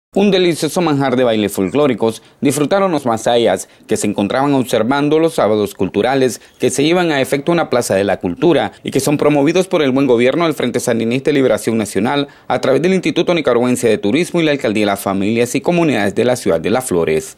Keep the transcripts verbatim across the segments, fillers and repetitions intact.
Un delicioso manjar de bailes folclóricos disfrutaron los masayas que se encontraban observando los sábados culturales que se llevan a efecto en la Plaza de la Cultura y que son promovidos por el buen gobierno del Frente Sandinista de Liberación Nacional a través del Instituto Nicaragüense de Turismo y la Alcaldía de las Familias y Comunidades de la Ciudad de Las Flores.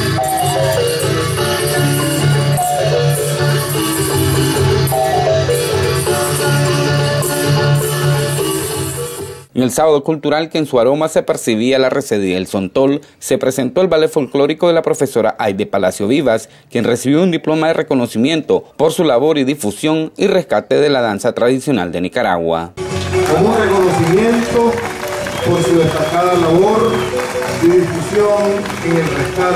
En el sábado cultural, que en su aroma se percibía la resedía del Sontol, se presentó el ballet folclórico de la profesora Aide Palacio Vivas, quien recibió un diploma de reconocimiento por su labor y difusión y rescate de la danza tradicional de Nicaragua. Como un reconocimiento por su destacada labor y difusión en el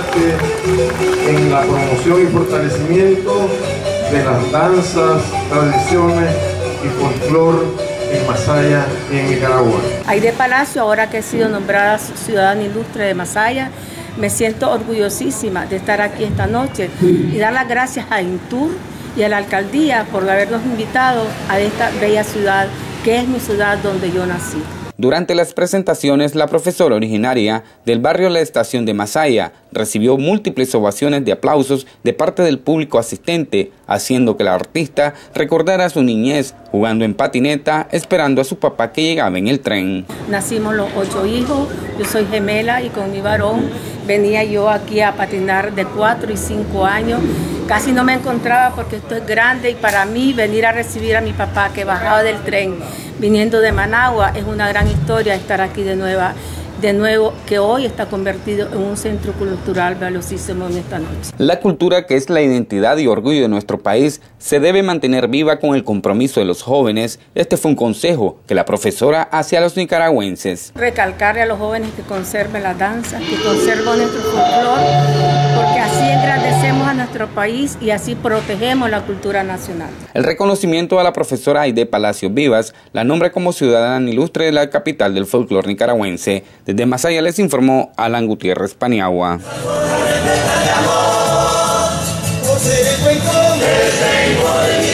rescate, en la promoción y fortalecimiento de las danzas, tradiciones y folclor en Masaya y en Nicaragua. Aide Palacio, ahora que he sido nombrada ciudadana ilustre de Masaya, me siento orgullosísima de estar aquí esta noche y dar las gracias a Intur y a la alcaldía por habernos invitado a esta bella ciudad, que es mi ciudad donde yo nací. Durante las presentaciones, la profesora originaria del barrio La Estación de Masaya recibió múltiples ovaciones de aplausos de parte del público asistente, haciendo que la artista recordara su niñez jugando en patineta, esperando a su papá que llegaba en el tren. Nacimos los ocho hijos, yo soy gemela y con mi varón venía yo aquí a patinar de cuatro y cinco años. Casi no me encontraba porque esto es grande y para mí venir a recibir a mi papá que bajaba del tren viniendo de Managua es una gran historia estar aquí de nueva, de nuevo, que hoy está convertido en un centro cultural valiosísimo en esta noche. La cultura, que es la identidad y orgullo de nuestro país, se debe mantener viva con el compromiso de los jóvenes. Este fue un consejo que la profesora hace a los nicaragüenses. Recalcarle a los jóvenes que conserven la danza, que conserven nuestro folclor, porque así engrandecemos a nuestro país y así protegemos la cultura nacional. El reconocimiento a la profesora Aide Palacio Vivas la nombra como ciudadana ilustre de la capital del folclor nicaragüense. Desde Masaya les informó Alan Gutiérrez Paniagua. Tengo